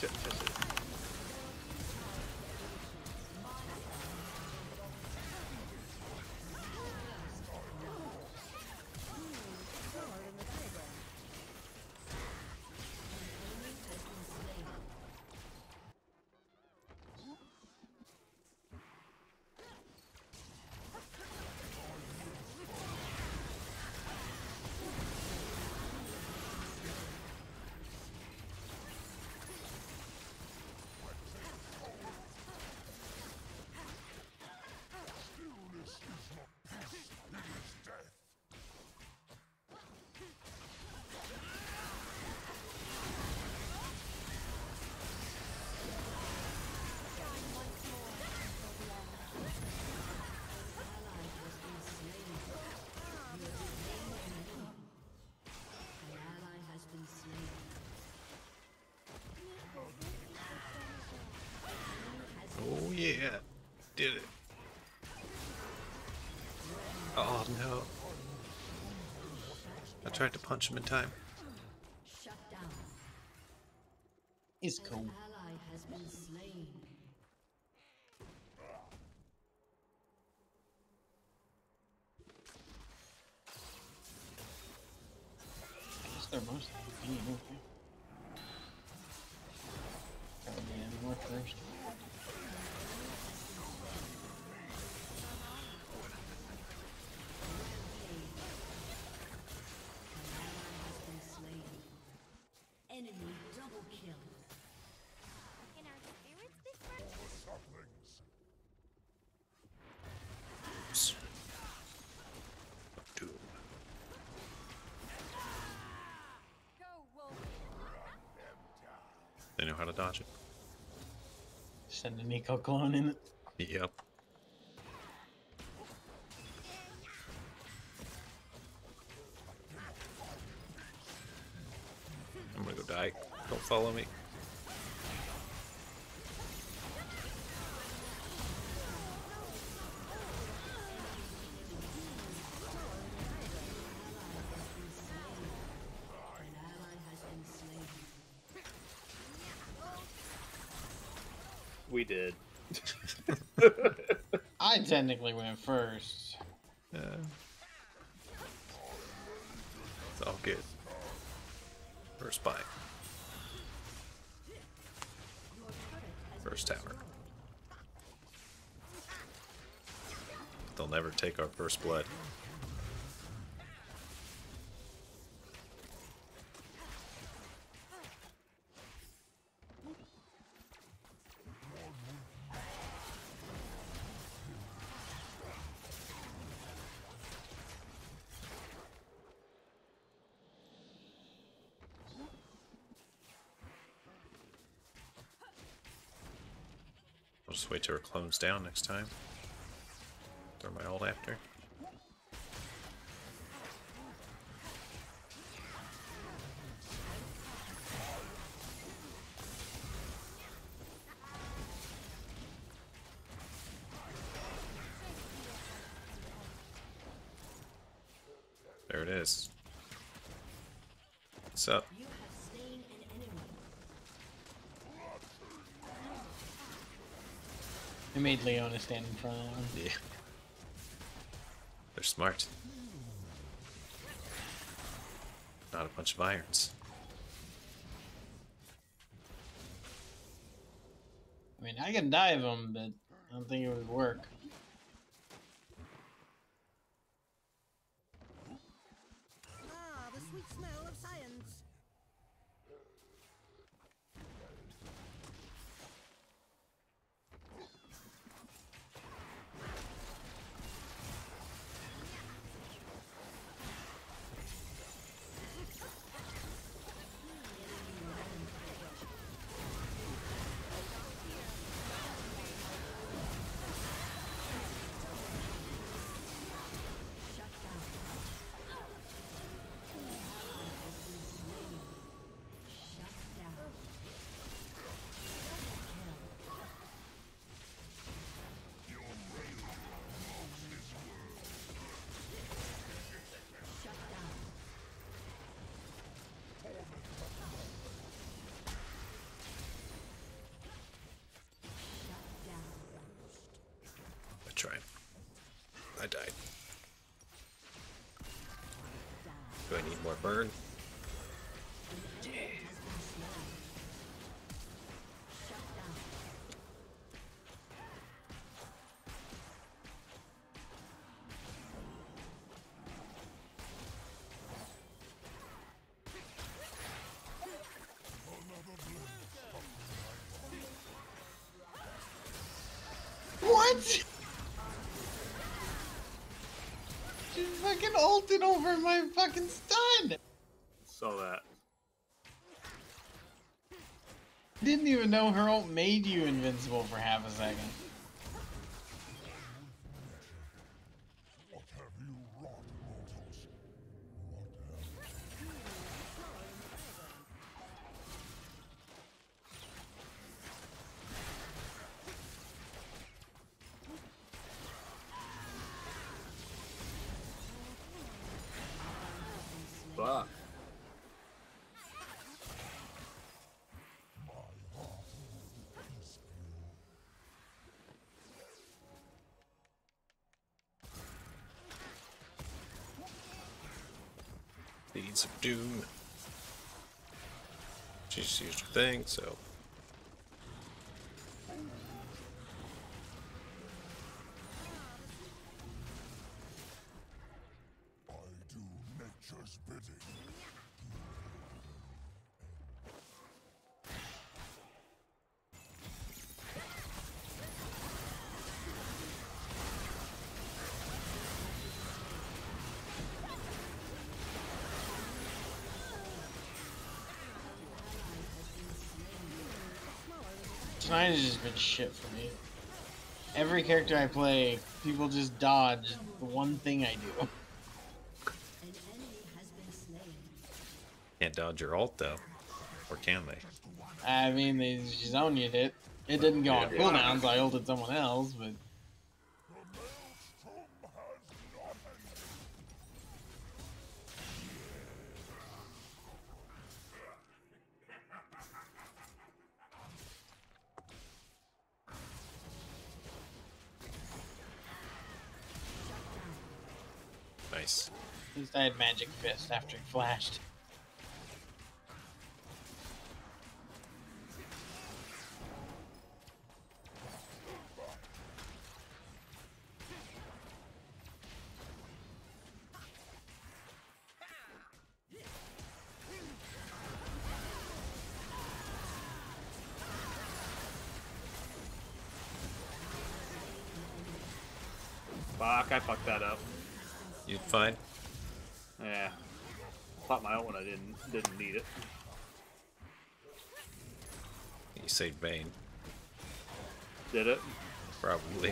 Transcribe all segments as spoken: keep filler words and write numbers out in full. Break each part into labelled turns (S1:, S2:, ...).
S1: shit, shit, shit. Oh yeah, did it. Oh no. I tried to punch him in time.
S2: Shut down.
S3: He's cool.
S2: An ally has been slain.
S3: I guess they're mostly being okay. Gotta be any more first.
S2: Enemy double kill.
S4: Can our spirits be friends?
S5: Sapplings.
S1: Doom.
S4: Go, Wolf.
S1: They know how to dodge it.
S3: Send an eco clone in it.
S1: Yep. I'm gonna go die. Don't follow me.
S2: An ally has been slain.
S6: We did.
S3: I technically went first.
S1: Uh, it's all good. First buy. First tower. They'll never take our first blood. I'll just wait till her clones down next time. Throw my ult after. There it is. What's up?
S2: You have slain an enemy.
S3: I made Leona stand in front of them.
S1: Yeah. They're smart. Not a bunch of irons.
S3: I mean, I can dive them, but I don't think it would work.
S4: Ah, the sweet smell of science.
S1: I died. Do I need more burn? Yeah.
S3: What? She fucking ulted over my fucking stun!
S5: Saw that.
S3: Didn't even know her ult made you invincible for half a second.
S5: Fuck.
S1: Seeds of Doom. She just used her thing, so.
S3: Tonight has just been shit for me. Every character I play, people just dodge the one thing I do.
S2: An enemy has been slain.
S1: Can't dodge your ult though. Or can they?
S3: I mean, they just owned it. It It didn't go on
S5: Yeah.
S3: cooldown, so I ulted someone else, but...
S1: Nice.
S3: At least I had Magic Fist after it flashed.
S5: Fuck, I fucked that up.
S1: You fine?
S5: Yeah. Popped my ult when I didn't didn't need it.
S1: You saved Bane.
S5: Did it?
S1: Probably.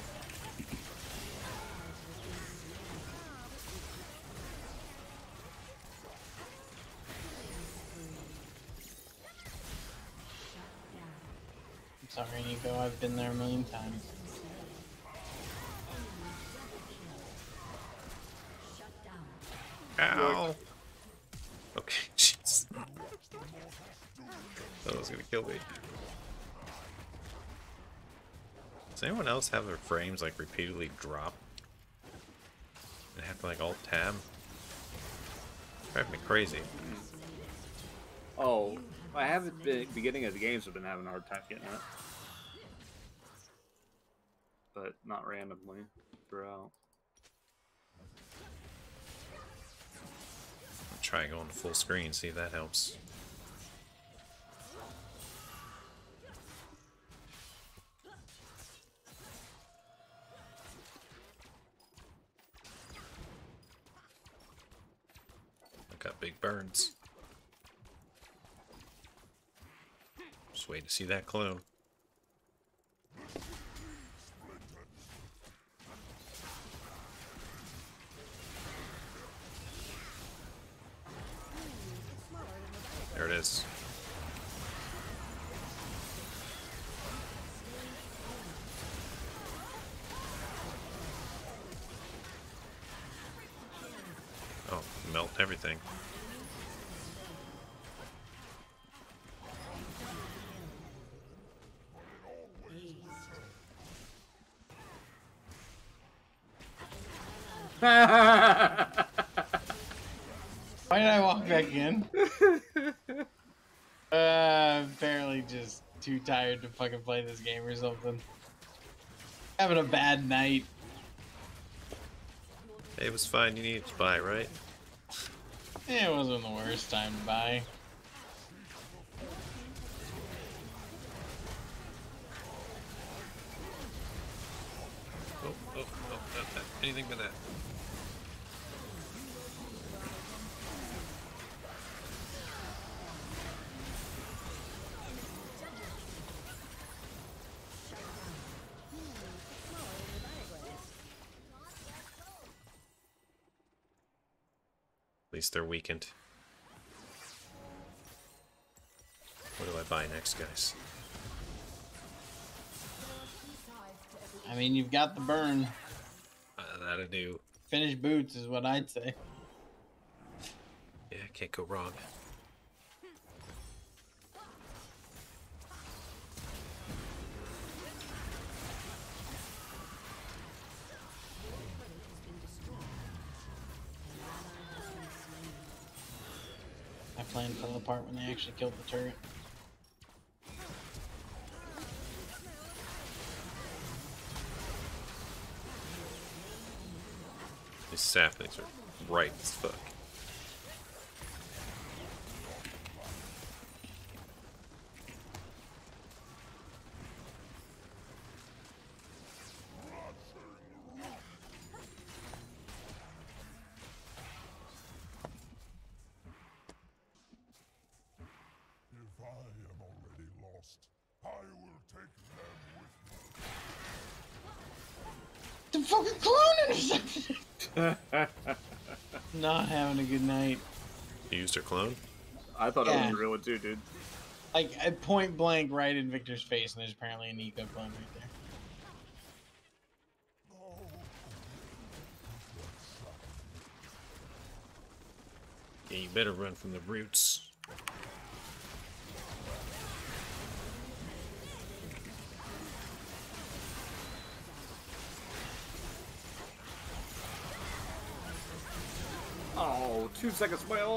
S3: I'm sorry, Nico, I've been there a million times.
S1: Ow! Okay, jeez. That was gonna kill me. Does anyone else have their frames like repeatedly drop? And have to like alt tab? Drive me crazy.
S5: Oh, I have at the beginning of the games. I've been having a hard time getting it, but not randomly throughout.
S1: I'll try going to full screen, see if that helps. I've got big burns. Just wait to see that clone. There it is. Oh, melt everything.
S3: Why did I walk back in? Uh, apparently just too tired to fucking play this game or something. Having a bad night.
S1: Hey, it was fine. You needed to buy, right?
S3: It wasn't the worst time to buy.
S1: Oh, oh, oh, not that. Anything but that. At least they're weakened. What do I buy next, guys?
S3: I mean, you've got the burn.
S1: Uh, that'll do.
S3: Finish boots is what I'd say.
S1: Yeah, can't go wrong.
S3: My plan fell apart when they actually killed the turret.
S1: These saplings are ripe as fuck.
S6: If I am already lost, I will take them with me.
S3: The fucking clone intercepted! Not having a good night.
S1: You used her clone?
S5: I thought it
S3: Yeah.
S5: was a real one too, dude.
S3: Like, at point blank right in Victor's face, and there's apparently an eco clone right there.
S1: Yeah, you better run from the roots.
S5: Oh, two seconds well.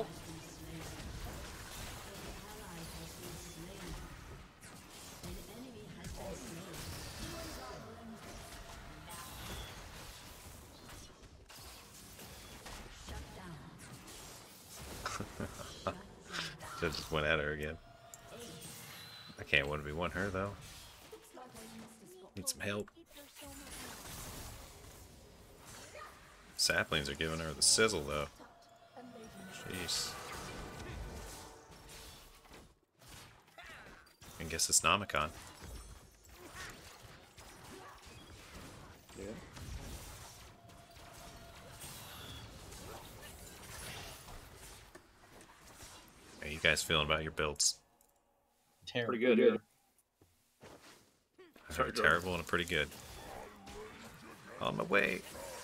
S1: Just went at her again. I can't one v one her though. Need some help. Saplings are giving her the sizzle though. Jeez. I guess it's Namicon.
S5: Yeah.
S1: How you guys feeling about your builds?
S3: Terrible.
S5: Pretty good here.
S1: I
S5: Sorry,
S1: heard
S5: Joe.
S1: terrible and pretty good. On my way.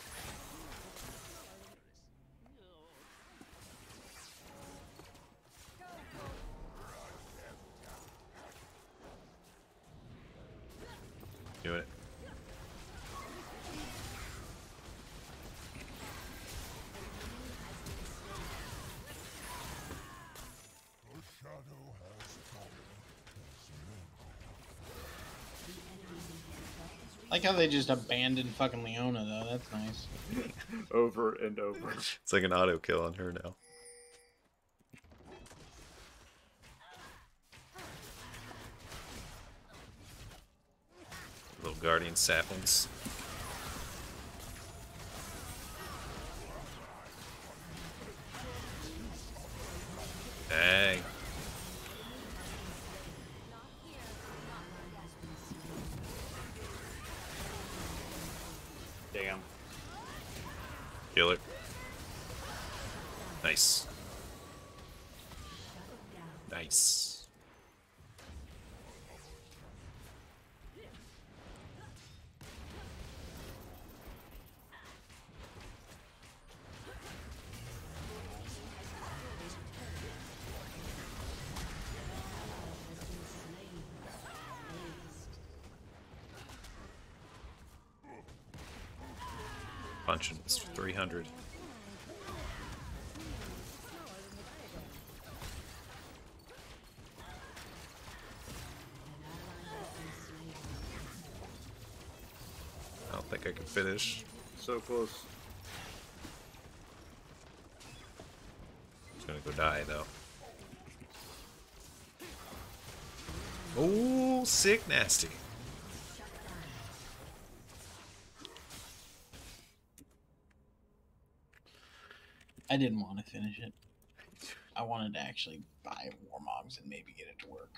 S1: Do it.
S6: The shadow has fallen.
S3: Like how they just abandoned fucking Leona, though. That's nice.
S5: Over and over.
S1: It's like an auto kill on her now. Little guardian saplings. Dang.
S5: Damn.
S1: Kill it. Nice. Nice. punching. It's three hundred. I don't think I can finish.
S5: So close.
S1: It's gonna go die though. Oh, sick nasty.
S3: I didn't want to finish it. I wanted to actually buy Warmogs and maybe get it to work.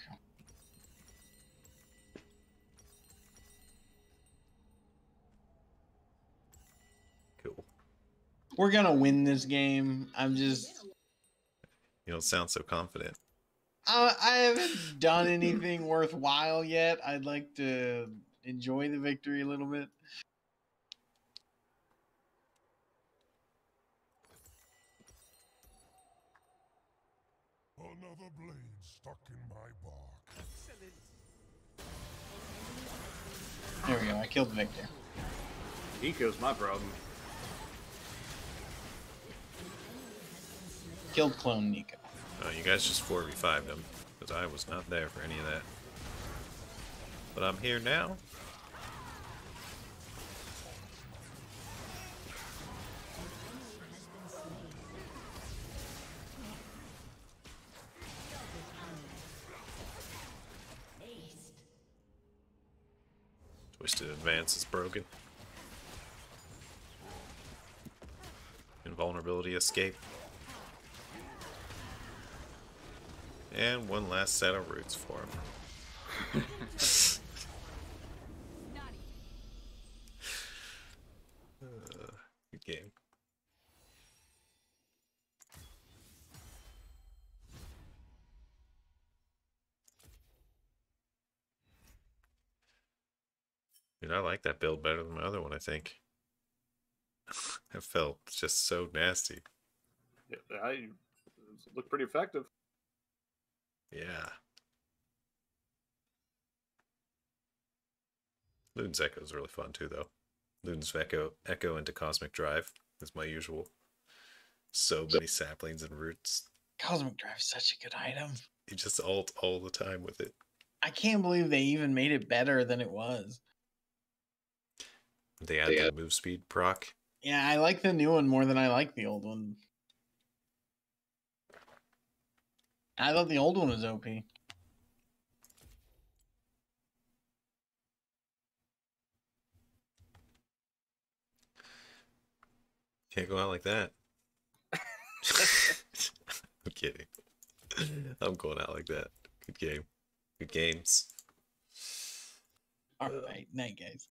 S1: Cool.
S3: We're gonna win this game. I'm just...
S1: You don't sound so confident.
S3: I, I haven't done anything worthwhile yet. I'd like to enjoy the victory a little bit.
S6: Another blade stuck in my bark.
S3: There we go. I killed Victor.
S5: Eco's my problem.
S3: Killed clone Nico.
S1: Oh, you guys just four v fived him, because I was not there for any of that. But I'm here now. Twisted advance is broken. Invulnerability escape. And one last set of roots for him. uh, good game. Dude, I like that build better than my other one, I think. It felt just so nasty.
S5: Yeah, I look pretty effective.
S1: Yeah. Luden's Echo is really fun too, though. Luden's Echo, Echo into Cosmic Drive is my usual. So many saplings and roots.
S3: Cosmic Drive is such a good item.
S1: You just ult all the time with it.
S3: I can't believe they even made it better than it was.
S1: They add the move speed proc.
S3: Yeah, I like the new one more than I like the old one. I thought the old one was O P.
S1: Can't go out like that. I'm kidding. I'm going out like that. Good game. Good games.
S3: All right, night, guys.